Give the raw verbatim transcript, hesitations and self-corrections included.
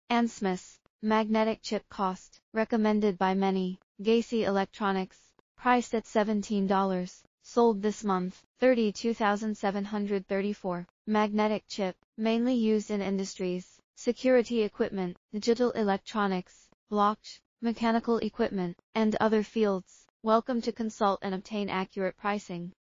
Ansemy, magnetic chip cost, recommended by many. Gacy Electronics, priced at seventeen dollars, sold this month, thirty-two thousand seven hundred thirty-four. Magnetic chip, mainly used in industries, security equipment, digital electronics, blockchain, mechanical equipment, and other fields. Welcome to consult and obtain accurate pricing.